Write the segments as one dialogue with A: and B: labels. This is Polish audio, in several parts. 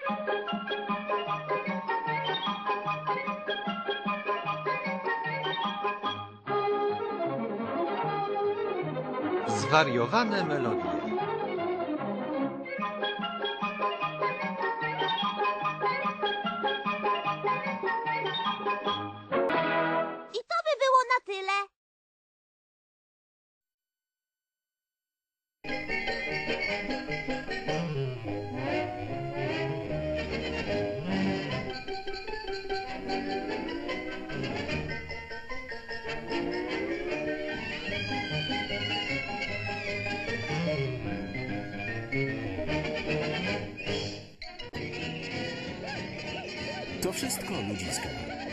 A: Zwariowane melodie.
B: I to by było na tyle.
C: To wszystko, ludziska.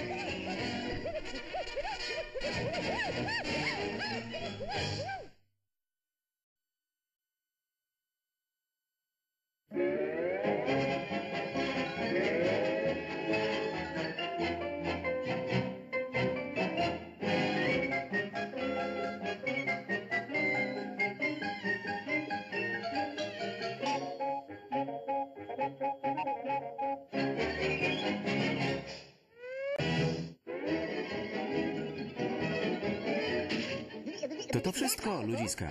C: To wszystko, ludziska.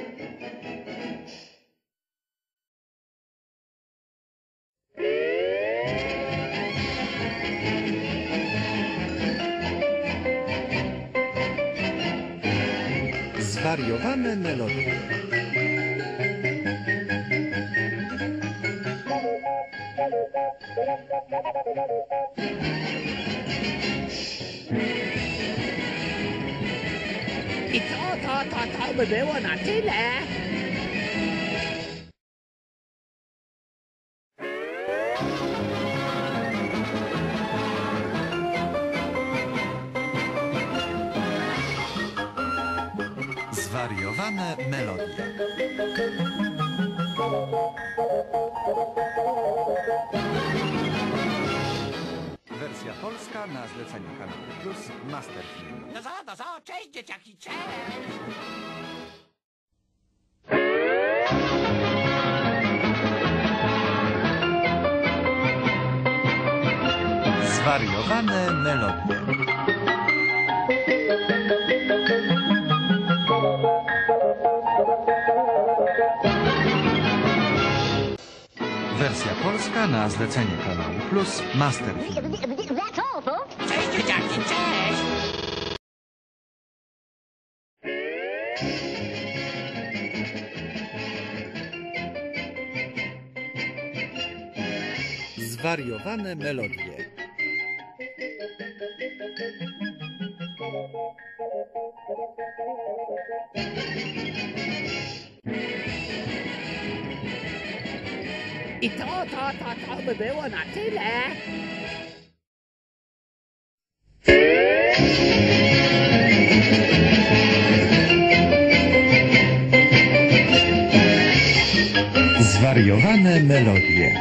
A: Zwariowane melodie.
D: I to by było na tyle.
A: Zwariowane melodie. Wersja polska na zlecenie Kanału Plus Masterfilm.
D: No co, cześć dzieciaki, cześć!
A: Zwariowane melodie. Wersja polska na zlecenie Kanału Plus Masterfilm.
D: Cześć dzieciaki, cześć!
A: Zwariowane melodie.
D: I to by było na tyle.
A: Zwariowane melodie.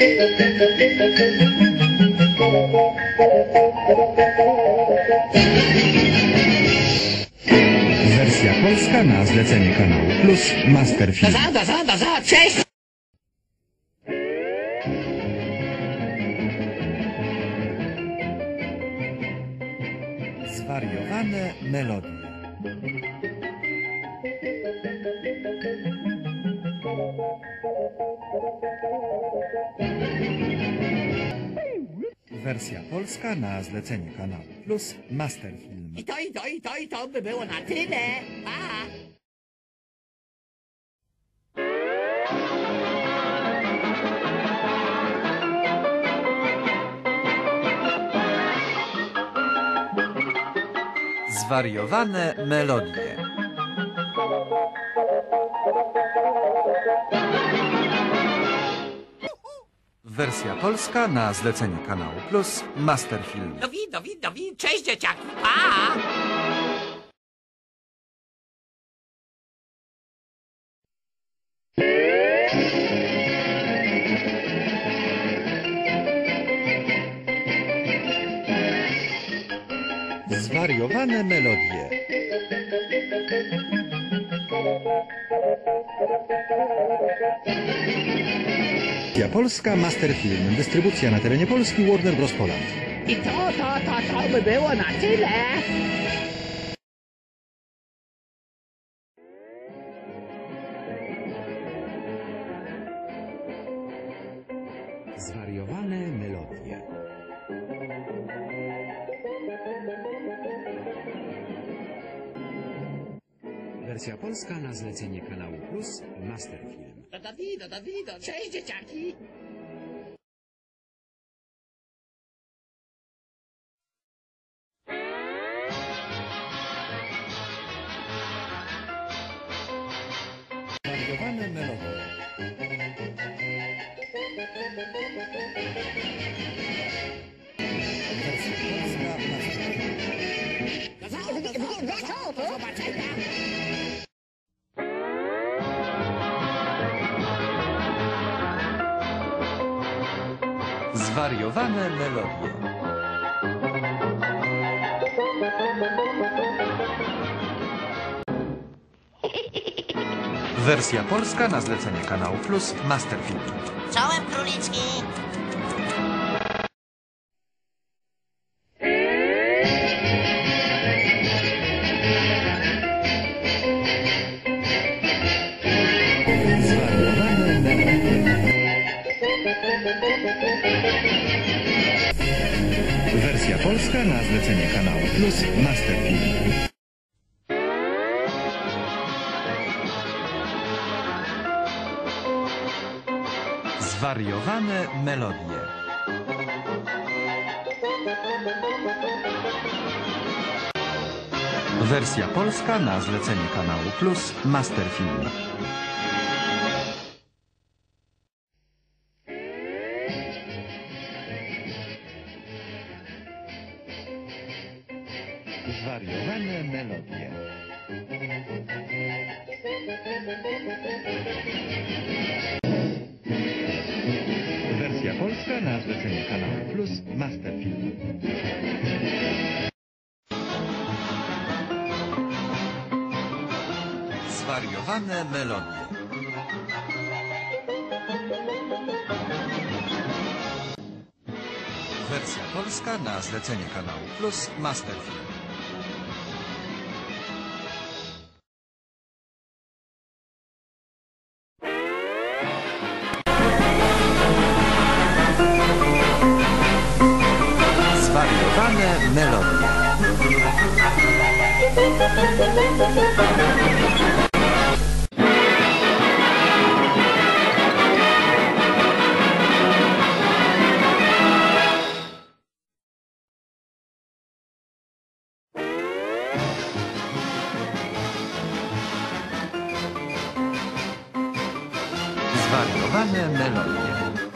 A: Wersja polska na zlecenie Kanału Plus Masterfilm.
D: Cześć!
A: Zwariowane melodie. Wersja polska na zlecenie Kanału Plus Masterfilm.
D: I to by było na tyle. Pa!
A: Zwariowane melodie. Wersja polska na zlecenie Kanału Plus Masterfilm.
D: Dowi, cześć dzieciaki, pa!
A: Zwariowane melodie. Wersja polska Masterfilm. Dystrybucja na terenie Polski Warner Bros. Poland.
D: I to by było na tyle.
C: Zwariowane melodie. Wersja polska na zlecenie Kanału Plus Masterfilm.
D: Dawido, cześć dzieciaki.
A: Zwariowane melodie. Wersja polska Masterfilm.
D: Do zobaczenia.
A: Zwariowane melodie. Wersja polska na zlecenie Kanału Plus Masterfilm.
B: Czołem króliczki.
A: Zwariowane melodie. Wersja polska na zlecenie Kanału Plus Masterfilm. Zwariowane melodie. Wersja polska na zlecenie Kanału Plus Masterfilm. Zwariowane melodie. Wersja polska na zlecenie Kanału Plus Masterfilm. Zwariowane melodie. Wersja polska na zlecenie Kanału Plus Masterfilm. Zwariowane melodie. Zwariowane melodie.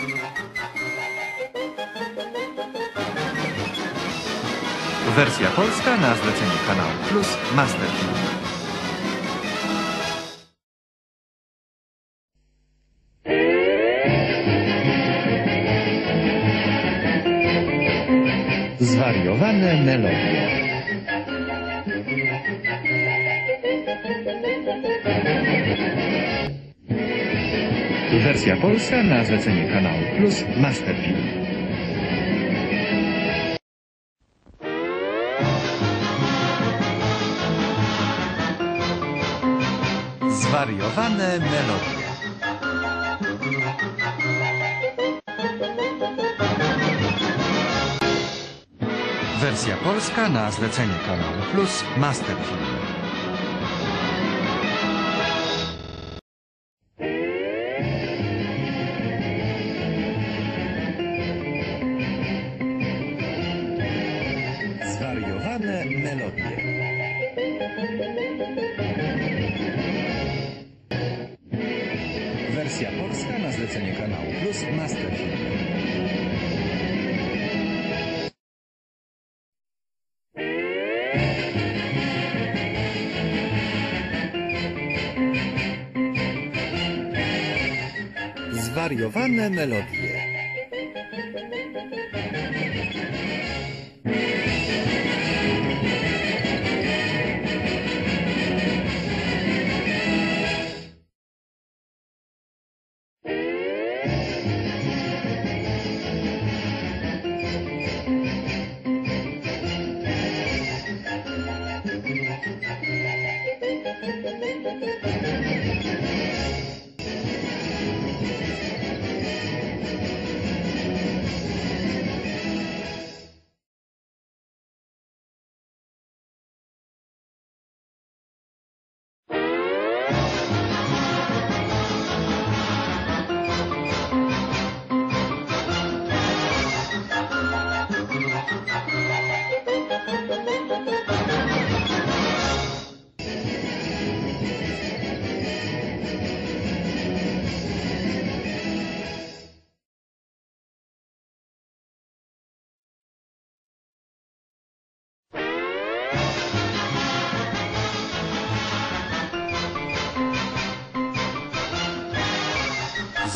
A: Wersja polska na zlecenie Kanału Plus Masterfilm. Zwariowane melodie. Wersja polska na zlecenie Kanału Plus Masterfilm. Zwariowane melodie. Wersja polska na zlecenie Kanału Plus Masterfilm. Zwariowane melodie. Wersja polska na zlecenie Kanału Plus Masterfilm. Zwariowane melodie.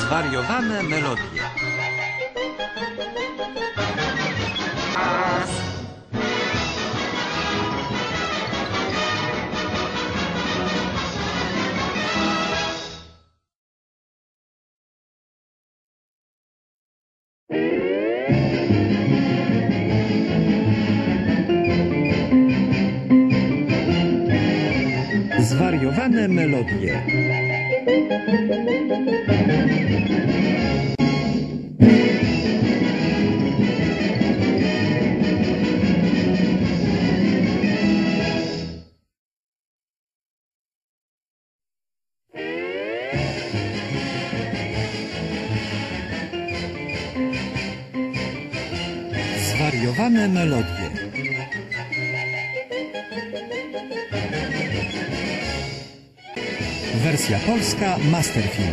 A: Zwariowane melodie.
C: Zwariowane melodie. Zwariowane melodie. Wersja polska Masterfilm.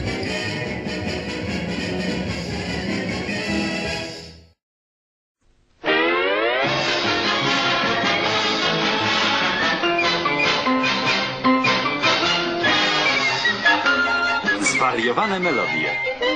A: Zwariowane melodie.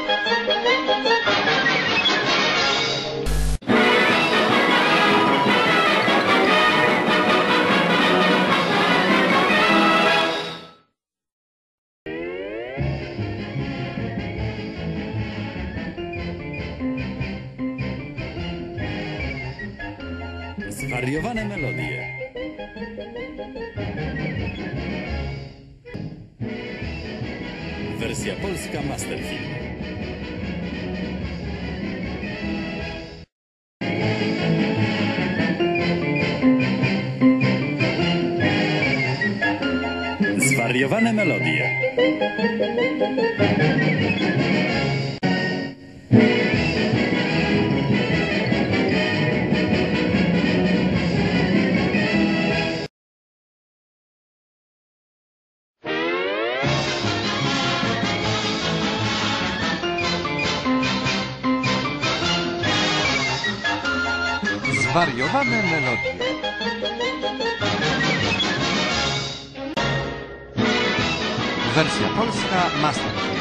C: Zwariowane melodie. Wersja polska Masterfilm. Zwariowane melodie.
A: Zwariowane melodie. Wersja polska Masterfilm.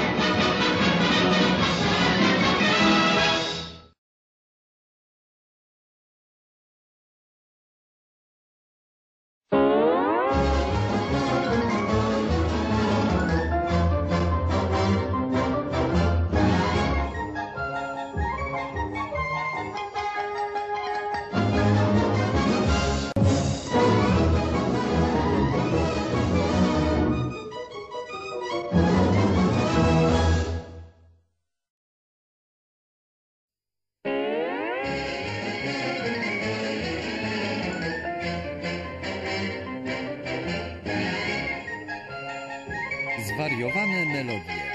C: Zwariowane melodie.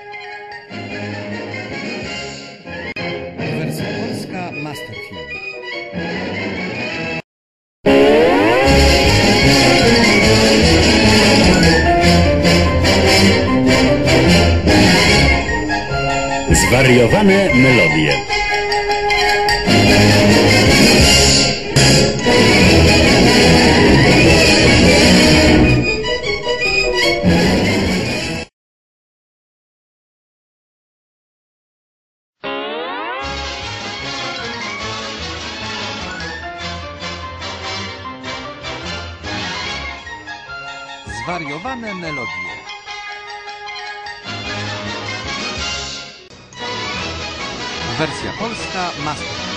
C: Wersja polska Masterfilm. Zwariowane melodie.
A: Zwariowane melodie. Wersja polska Masterfilm.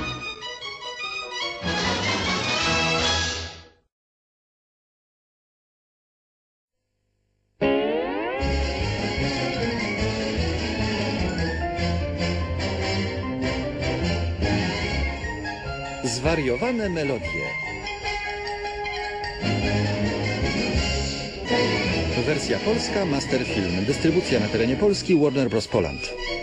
C: Zwariowane melodie. Wersja polska Masterfilm. Dystrybucja na terenie Polski Warner Bros. Poland.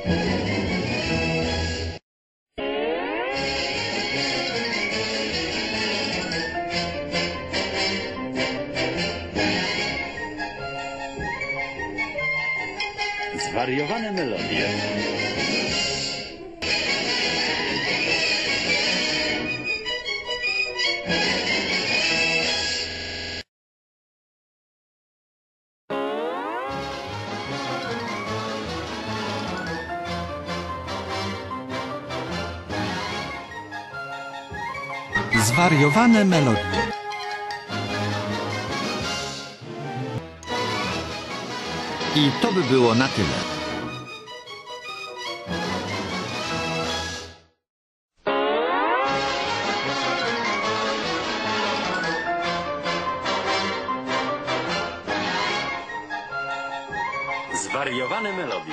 C: Zwariowane melodie.
A: Zwariowane melodie. I to by było na tyle.
E: Zwariowane melodie.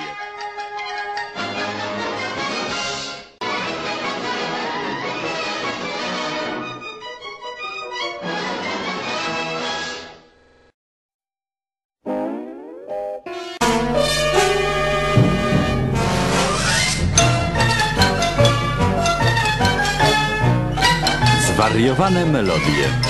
E: Zwariowane melodie.